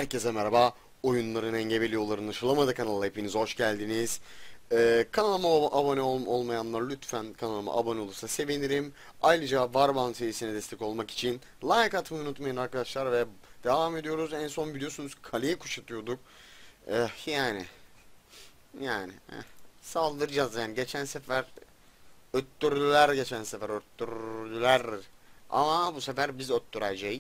Herkese merhaba. Oyunların engebeli yollarını aşılamadı kanalına hepiniz hoş geldiniz. Kanalıma abone olmayanlar lütfen kanalıma abone olursa sevinirim. Ayrıca Warband serisine destek olmak için like atmayı unutmayın arkadaşlar ve devam ediyoruz. En son biliyorsunuz kaleyi kuşatıyorduk. Yani saldıracağız yani. Geçen sefer öttürdüler. Ama bu sefer biz öttüreceğiz.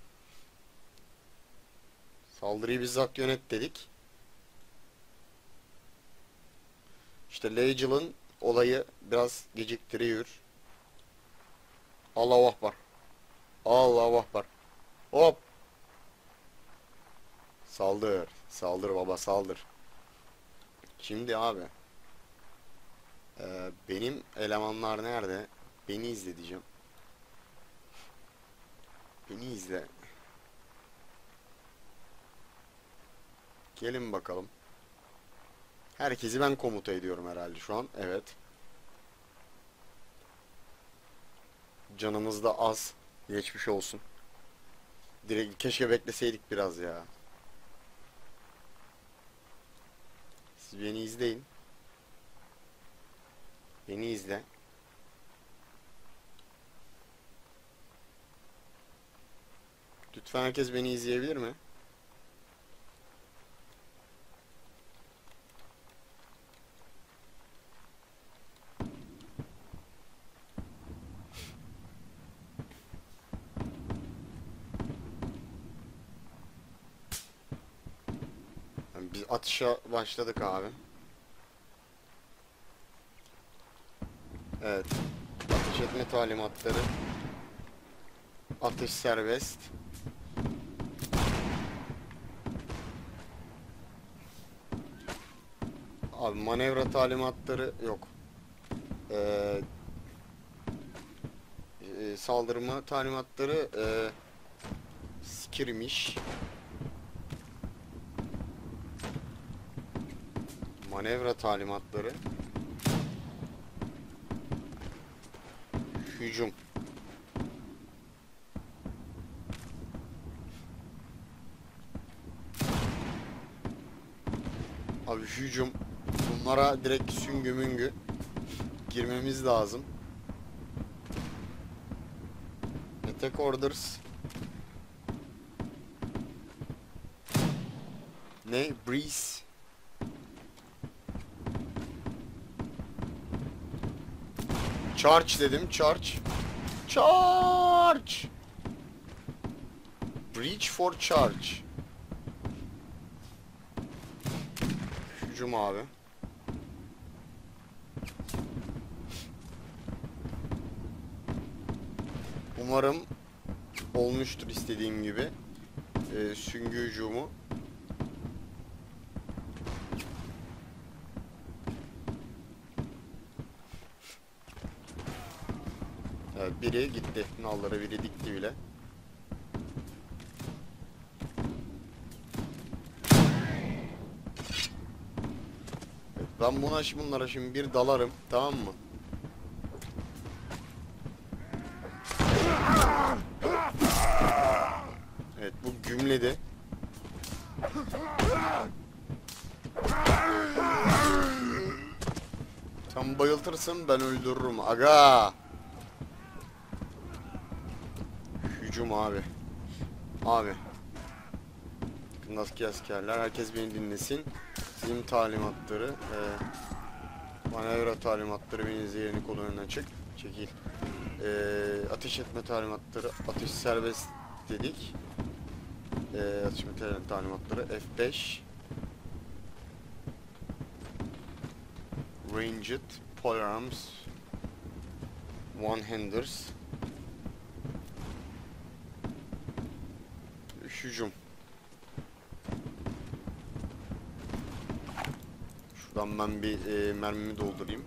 Saldırıyı bizzat yönet dedik. İşte Legial'ın olayı biraz geciktiriyor. Allahu Akbar. Allahu Akbar. Hop. Saldır. Saldır baba saldır. Şimdi abi. Benim elemanlar nerede? Beni izle diyeceğim. Beni izle. Gelin bakalım. Herkesi ben komuta ediyorum herhalde şu an. Evet. Canımız da az. Geçmiş olsun. Direkt keşke bekleseydik biraz ya. Siz beni izleyin. Beni izle. Lütfen herkes beni izleyebilir mi? Yani biz atışa başladık abi. Evet. Ateş etme talimatları. Atış serbest. Abi manevra talimatları yok. Ee, Saldırma talimatları skirmiş. Manevra talimatları. Hücum. Abi hücum. Bunlara direkt süngü müngü girmemiz lazım. Attack orders. Ne? Breeze. Charge dedim. Charge. Charge. Breach for charge. Hücum abi. Umarım olmuştur istediğim gibi. Süngü hücumu. Evet, biri gitti. Nallara biri dikti bile. Evet, ben bunlara şimdi bir dalarım. Tamam mı? Evet, bu gümledi. Sen bayıltırsın, ben öldürürüm. Aga! Hücum abi. Abi. Yakındaki askerler. Herkes beni dinlesin. Sizin talimatları. Manevra talimatları. Beni izleyenin kolu önüne çık. Çekil. Ateş etme talimatları. Ateş serbest dedik. Ateş etme talimatları. F5. Ranged. Polearms. One-handers. Hücum. Şuradan ben bir mermimi doldurayım.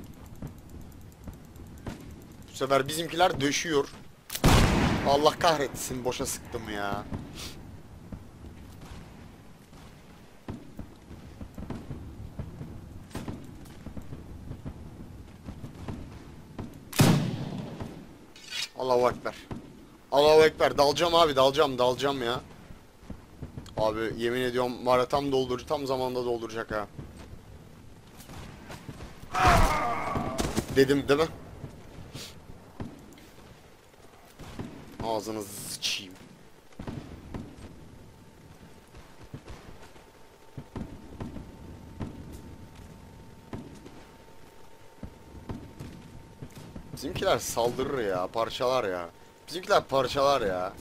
Bu sefer bizimkiler döşüyor. Allah kahretsin, boşa sıktım ya. Allahu Ekber. Allahu Ekber. Dalacağım abi, dalacağım ya. Abi yemin ediyorum var ya, tam doldurucu, tam zamanda dolduracak ha. Dedim değil mi? Ağzınızı sıçayım. Bizimkiler saldırır ya, parçalar ya. Bizimkiler parçalar ya.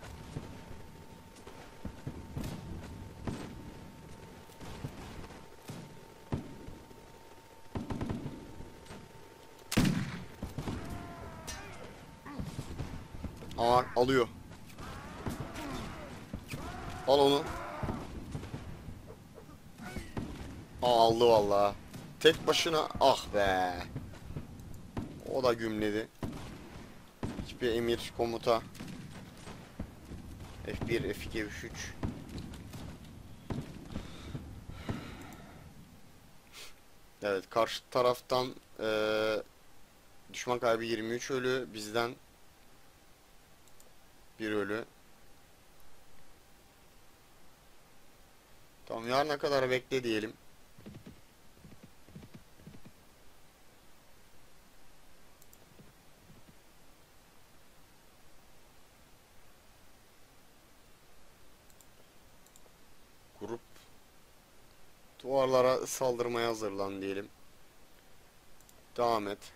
Aa, alıyor. Al onu. Aa, aldı vallahi. Tek başına, ah be. O da gümledi. Hiçbir emir, komuta. F1, F2, F3. Evet, karşı taraftan düşman kaybı 23 ölü, bizden 1 ölü. Tamam, yarına kadar bekle diyelim. Grup duvarlara saldırmaya hazırlan diyelim. Devam et.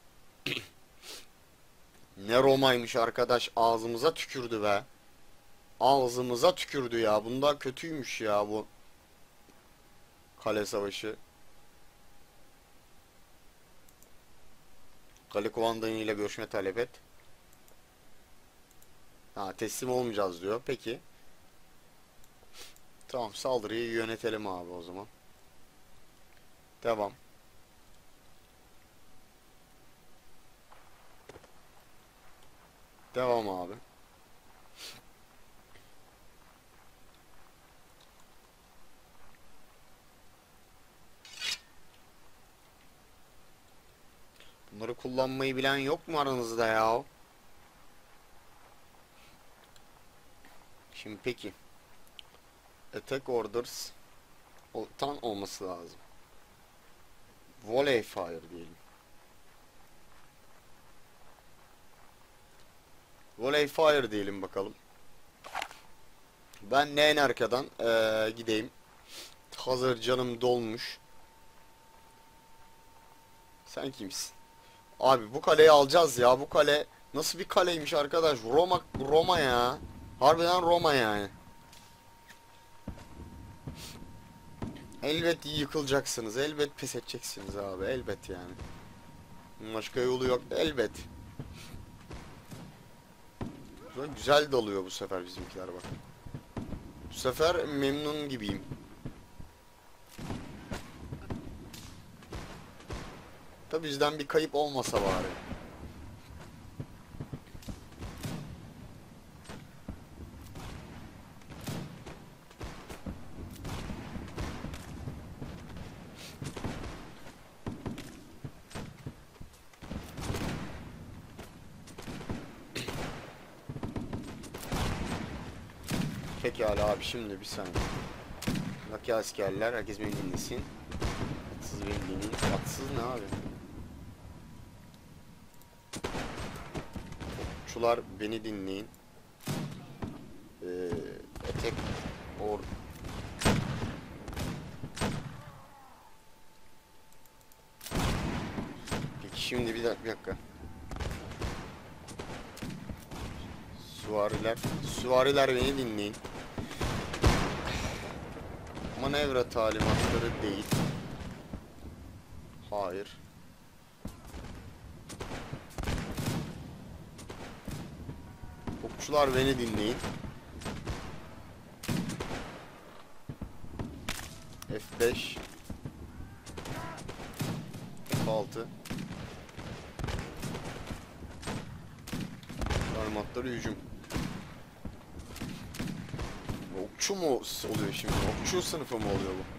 Ne Roma'ymış arkadaş, ağzımıza tükürdü be. Ağzımıza tükürdü ya. Bunda kötüymüş ya bu kale savaşı. Kale kumandanı ile görüşme talep et. Ha, teslim olmayacağız diyor. Peki. Tamam, saldırıyı yönetelim abi o zaman. Devam. Devam abi. Bunları kullanmayı bilen yok mu aranızda ya? Şimdi peki. Attack orders tan olması lazım. Volley fire diyelim. Volley fire diyelim bakalım. Ben en arkadan gideyim. Hazır canım dolmuş. Sen kimsin? Abi bu kaleyi alacağız ya. Bu kale nasıl bir kaleymiş arkadaş? Roma ya. Harbiden Roma yani. Elbet yıkılacaksınız. Elbet pes edeceksiniz abi. Elbet yani. Başka yolu yok. Elbet. Güzel dalıyor bu sefer bizimkiler bak. Bu sefer memnun gibiyim. Tabi bizden bir kayıp olmasa bari. Pekala abi, şimdi bir saniye. Lucky askerler, herkes beni dinlesin. Atsız beni dinleyin. Atsız ne abi? Okçular beni dinleyin. Attack or Peki şimdi bir dakika. Süvariler beni dinleyin. Manevra talimatları değil. Hayır. Okçular beni dinleyin. F5 F6 talimatları hücum. Okçu mu oluyor şimdi? Okçu sınıfı mı oluyor bu?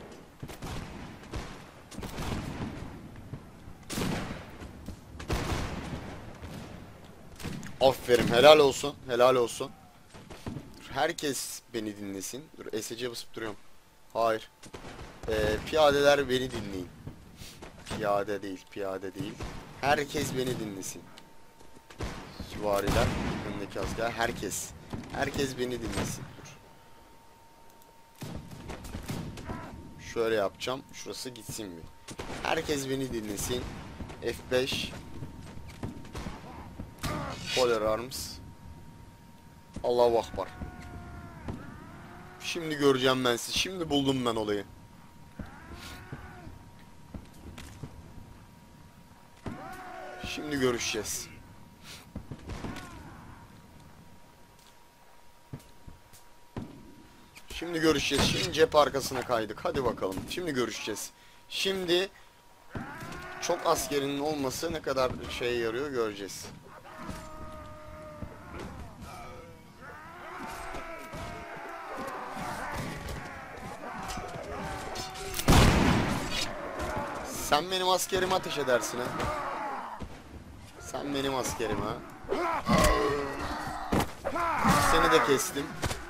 Aferin, helal olsun, helal olsun. herkes beni dinlesin. Dur, SC'ye basıp duruyorum. Hayır. Piyadeler beni dinleyin. Piyade değil, piyade değil. Herkes beni dinlesin. Süvariler, önündeki asker, herkes. Herkes beni dinlesin. Dur. Şöyle yapacağım. Şurası gitsin bir. Herkes beni dinlesin. F5. Polar Arms. Allahu Akbar. Şimdi göreceğim ben sizi. Şimdi buldum ben olayı. Şimdi görüşeceğiz. Şimdi görüşeceğiz. Şimdi cep arkasına kaydık. Hadi bakalım. Şimdi görüşeceğiz. Şimdi çok askerinin olması ne kadar şeye yarıyor göreceğiz. Sen benim askerime ateş edersin ha. Sen benim askerim ha. Seni de kestim.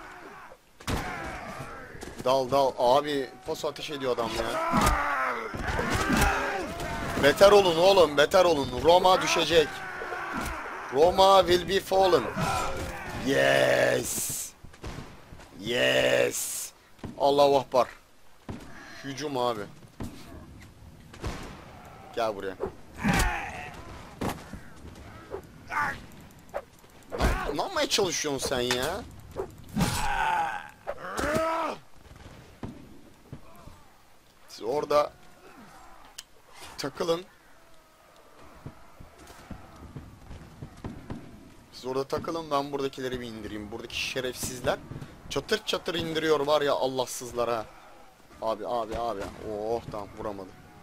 Dal dal abi, paso ateş ediyor adam ya. Beter olun oğlum, beter olun. Roma düşecek. Roma will be fallen. Yes. Yes. Allahu Akbar. Hücum abi. Gel buraya. Ne yapmaya çalışıyorsun sen ya? Siz orada takılın. Siz orada takılın, ben buradakileri bir indireyim. Buradaki şerefsizler çatır çatır indiriyor var ya Allahsızlara. Abi abi abi. Oh tamam, vuramadı.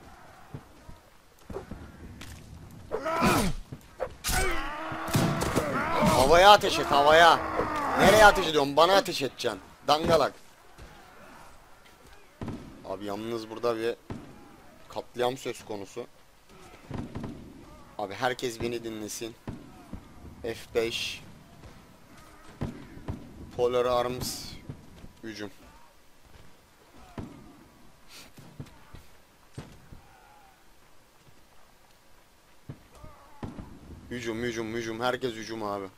Havaya ateş et, havaya. Nereye ateş ediyorsun? Bana ateş edeceksin. Dangalak. Abi yalnız burada bir katliam söz konusu. Abi herkes beni dinlesin. F5. Polar Arms. Hücum. Hücum hücum hücum. Herkes hücum abi.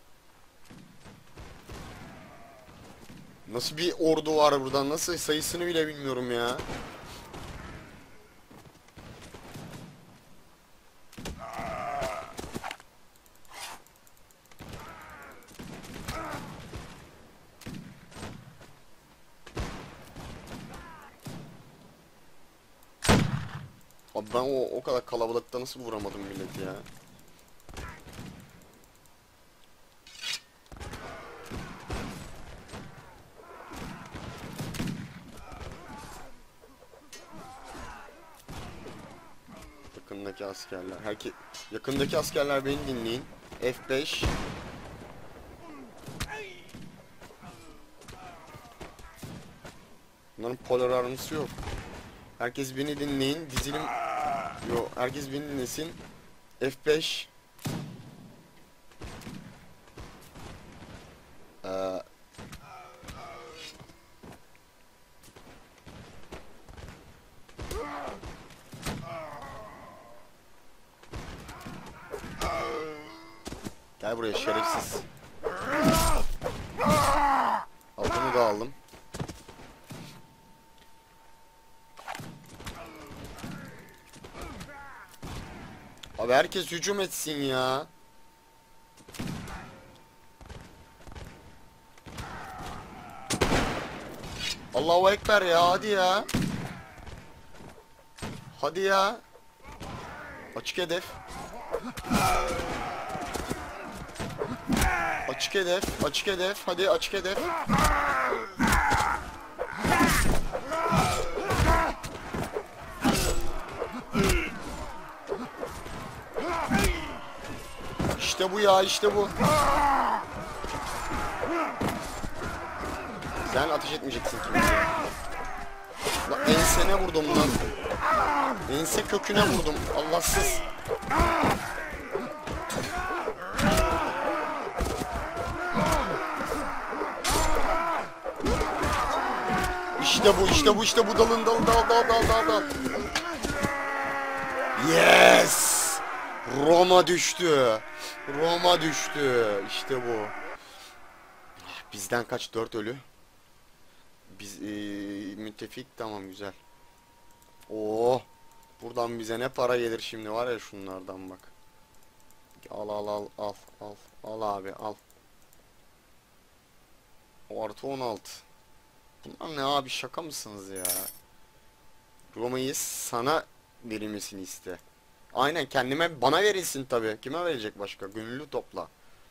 Nasıl bir ordu var burada? Nasıl, sayısını bile bilmiyorum ya. Abi ben o kadar kalabalıkta nasıl vuramadım milleti ya? Yakındaki askerler. Yakındaki askerler beni dinleyin. F5. Bunların polar armısı yok. Herkes beni dinleyin. Dizilim. Yok, herkes beni dinlesin. F5. Gel buraya şerefsiz. Altını da aldım. Abi herkes hücum etsin ya. Allahu Ekber ya, hadi ya. Hadi ya. Açık hedef. Açık hedef, açık hedef. Hadi açık hedef. İşte bu ya, işte bu. Sen ateş etmeyeceksin kimseye. Lan ensene vurdum lan. Ense köküne vurdum. Allahsız. İşte bu dalın dal. Yes! Roma düştü. İşte bu. Bizden kaç? 4 ölü. Biz müttefik, tamam, güzel. Oo. Buradan bize ne para gelir şimdi var ya, şunlardan bak. Al abi al. O artı 16. Bunlar ne abi, şaka mısınız ya? Roma'yı sana verilmesini iste. Aynen, bana verilsin tabi. Kime verecek başka? Gönüllü topla.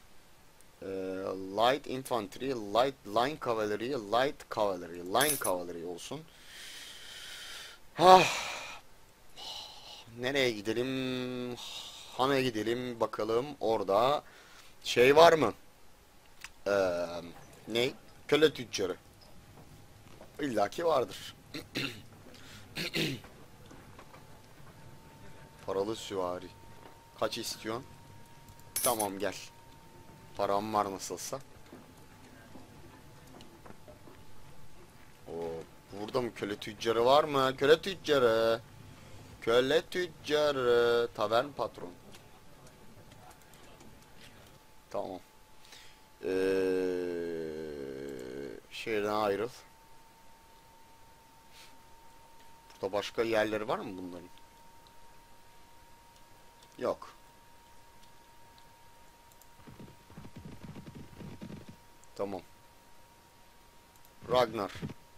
Light infantry, light line cavalry, light cavalry, line cavalry olsun. Ah, nereye gidelim? Han'a gidelim bakalım, orada şey var mı? Ee, ne? Köle tüccarı. İlla ki vardır. Paralı süvari. Kaç istiyorsun? Tamam, gel. Param var nasılsa. Oo, burada mı köle tüccarı var mı? Köle tüccarı. Tavern patron. Tamam. Şehirden ayrıl. Burada başka yerleri var mı bunların? Yok. Tamam. Ragnar.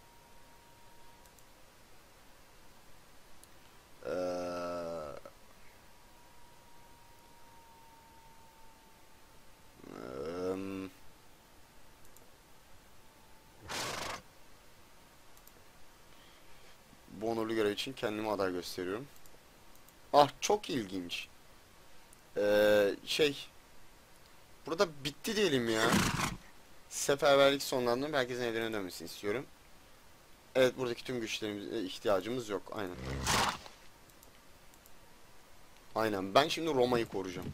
Bu onurlu görev için kendimi aday gösteriyorum. Ah, çok ilginç. Burada bitti diyelim ya. Seferberlik sonlandı. Herkesin evlerine dönmesini istiyorum. Evet, buradaki tüm güçlerimize ihtiyacımız yok. Aynen. Aynen. Ben şimdi Roma'yı koruyacağım.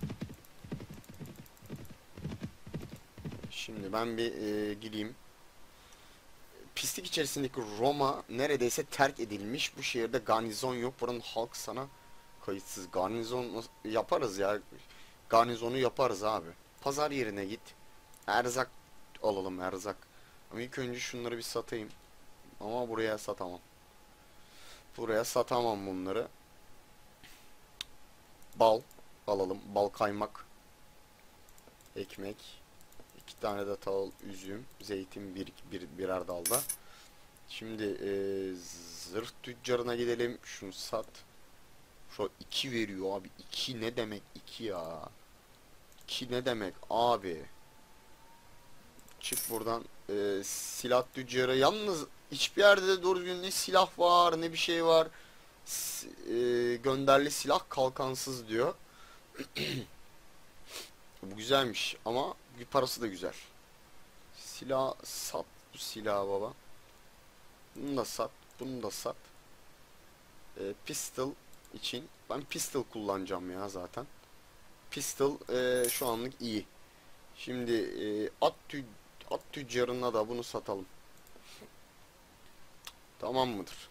Şimdi ben bir gideyim. Pislik içerisindeki Roma neredeyse terk edilmiş. Bu şehirde garnizon yok. Buranın halk sana kayıtsız. Garnizon yaparız ya. Garnizonu yaparız abi. Pazar yerine git. Erzak alalım, erzak. Ama ilk önce şunları bir satayım. Ama buraya satamam. Buraya satamam bunları. Bal alalım. Bal, kaymak. Ekmek. 2 tane de tahıl, üzüm, zeytin, birer dalda. Şimdi zırh tüccarına gidelim. Şunu sat. Şu 2 veriyor abi. 2 ne demek 2 ya? 2 ne demek abi? Çık buradan. Silah tüccarı. Yalnız hiçbir yerde de doğru düzgün ne silah var ne bir şey var. Gönderli silah kalkansız diyor. Bu güzelmiş ama bir parası da güzel. Silah sat. Bu silahı baba. Bunu da sat. Bunu da sat. Pistol için. Ben pistol kullanacağım ya zaten. Pistol şu anlık iyi. Şimdi at tüccarına da bunu satalım. Tamam mıdır?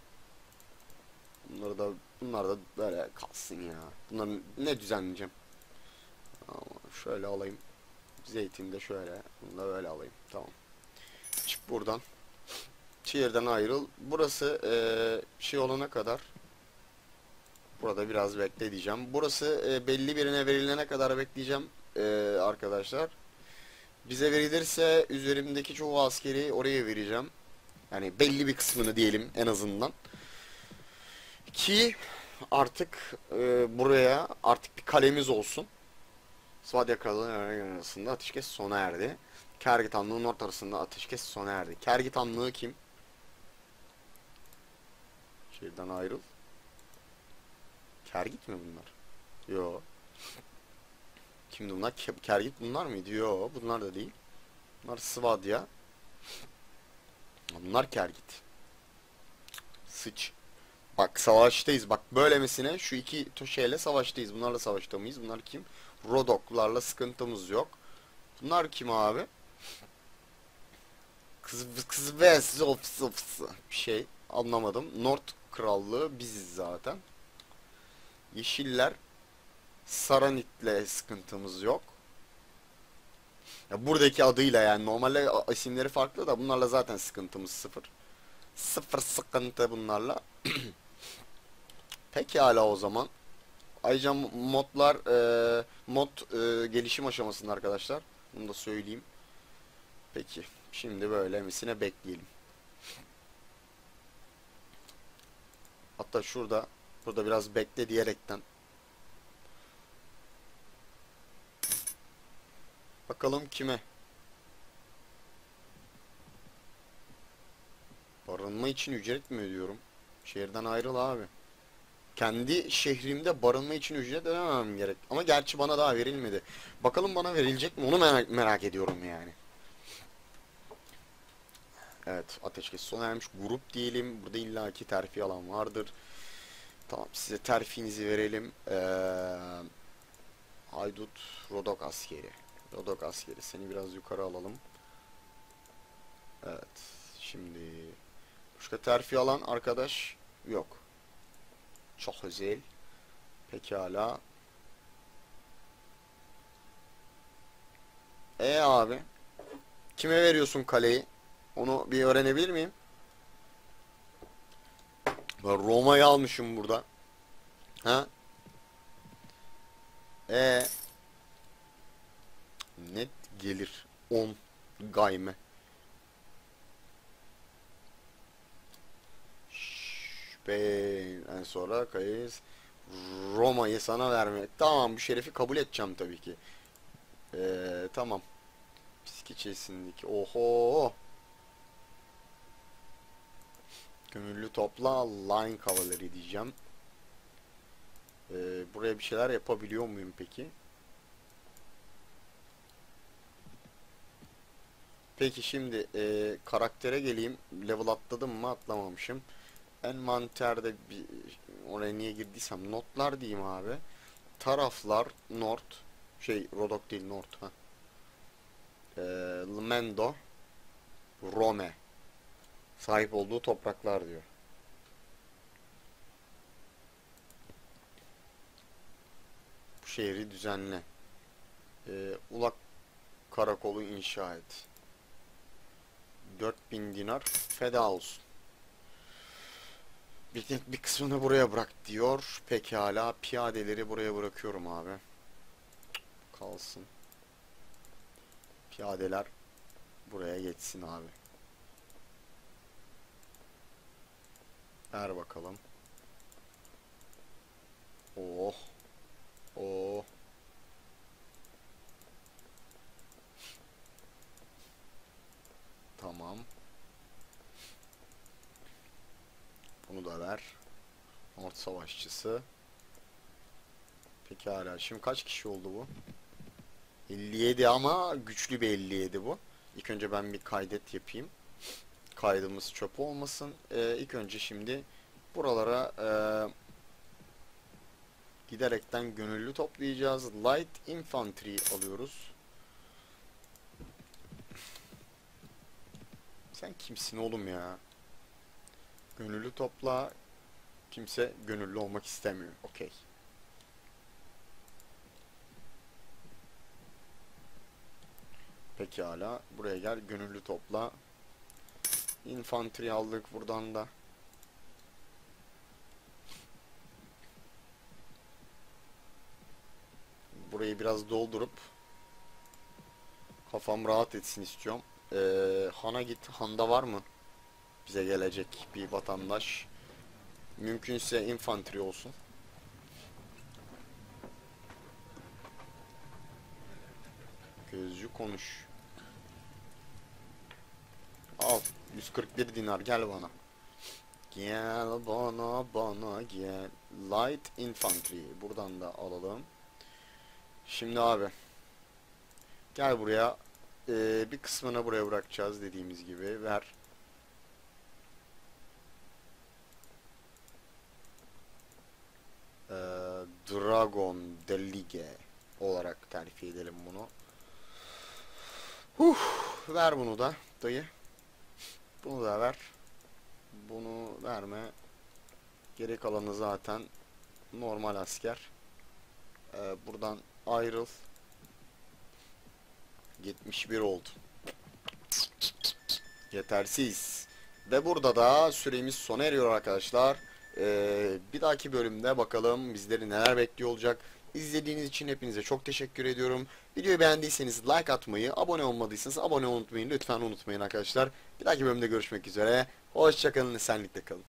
Bunlar da böyle kalsın ya. Bunları ne düzenleyeceğim? Ama şöyle alayım. Zeytin de şöyle. Bunu da böyle alayım. Tamam. Çık buradan. Şehirden ayrıl. Burası şey olana kadar burada biraz bekle diyeceğim. Burası belli birine verilene kadar bekleyeceğim arkadaşlar. Bize verilirse üzerimdeki çoğu askeri oraya vereceğim. Yani belli bir kısmını diyelim en azından. Ki artık buraya artık bir kalemiz olsun. Svadia Kralı'nın arasında ateşkes sona erdi. Kergit Hanlığı'nın ortasında ateşkes sona erdi. Kergit Hanlığı kim? Şehirden ayrıl. Kergit mi bunlar? Yo. Kimdi bunlar? Kergit bunlar mıydı? Yo, bunlar da değil. Bunlar Svadia. Bunlar Kergit. Sıç. Bak savaştayız. Bak böylemesine şu iki şeyle savaştayız. Bunlarla savaşta mıyız? Bunlar kim? Rodoklarla sıkıntımız yok. Bunlar kim abi? kız ve bir şey anlamadım. North Krallığı biziz zaten. Yeşiller Saranit'le sıkıntımız yok. Ya buradaki adıyla yani normalde isimleri farklı da bunlarla zaten sıkıntımız sıfır. Sıfır sıkıntı bunlarla. Pekala o zaman. Ayrıca modlar mod gelişim aşamasında arkadaşlar. Bunu da söyleyeyim. Peki. Şimdi böyle misine bekleyelim. Hatta burada biraz bekle diyerekten. Bakalım kime? Barınma için ücret mi ödüyorum? Şehirden ayrıl abi. Kendi şehrimde barınma için ücret ödemem gerek. Ama gerçi bana daha verilmedi. Bakalım bana verilecek mi? Onu merak ediyorum yani. Evet, ateşkes sona ermiş. Grup diyelim. Burada illaki terfi alan vardır. Tamam, size terfinizi verelim. Haydut Rodok askeri. Rodok askeri. Seni biraz yukarı alalım. Evet. Şimdi başka terfi alan arkadaş yok. Çok özel. Pekala. Abi. Kime veriyorsun kaleyi? Onu bir öğrenebilir miyim? Ben Roma'yı almışım burada. Ha? E Net gelir. 10 gayme. En sonra kayız. Roma'yı sana vermek. Tamam, bu şerefi kabul edeceğim tabii ki. Tamam. Psiki oho. Gönüllü topla line cavalry diyeceğim. Buraya bir şeyler yapabiliyor muyum peki? Peki şimdi karaktere geleyim. Level atladım mı? Atlamamışım. Envanterde bir oraya niye girdiysem notlar diyeyim abi. Taraflar North Rodok değil North ha. Mendo Rome sahip olduğu topraklar diyor. Bu şehri düzenle. Ulak karakolu inşa et. 4000 dinar feda olsun. Bir kısmını buraya bırak diyor. Pekala, piyadeleri buraya bırakıyorum abi. Kalsın. Piyadeler buraya geçsin abi. Ver bakalım. Oh. Oh. Tamam. Bunu da ver. Orta savaşçısı. Pekala. Şimdi kaç kişi oldu bu? 57 ama güçlü bir 57 bu. İlk önce ben bir kaydet yapayım. Kaydımız çöp olmasın. İlk önce şimdi buralara giderekten gönüllü toplayacağız. Light Infantry alıyoruz. Sen kimsin oğlum ya? Gönüllü topla. Kimse gönüllü olmak istemiyor. Okey. Pekala. Buraya gel. Gönüllü topla. Infantry aldık buradan da. Burayı biraz doldurup kafam rahat etsin istiyorum. Han'a git. Han'da var mı bize gelecek bir vatandaş? Mümkünse infantry olsun. Gözcü konuş. Al. 141 dinar gel bana. Gel bana gel. Light infantry. Buradan da alalım. Şimdi abi. Gel buraya. Bir kısmını buraya bırakacağız dediğimiz gibi. Ver. Dragon Delige olarak terfi edelim bunu. Ver bunu da dayı. Bunu da ver. Bunu verme. Geri kalanı zaten normal asker. Buradan ayrıl. 71 oldu. Yetersiz. Ve burada da süremiz sona eriyor arkadaşlar. Bir dahaki bölümde bakalım bizleri neler bekliyor olacak. İzlediğiniz için hepinize çok teşekkür ediyorum. Videoyu beğendiyseniz like atmayı, abone olmadıysanız abone olmayı lütfen unutmayın arkadaşlar. Bir dahaki bölümde görüşmek üzere. Hoşçakalın, esenlikle kalın.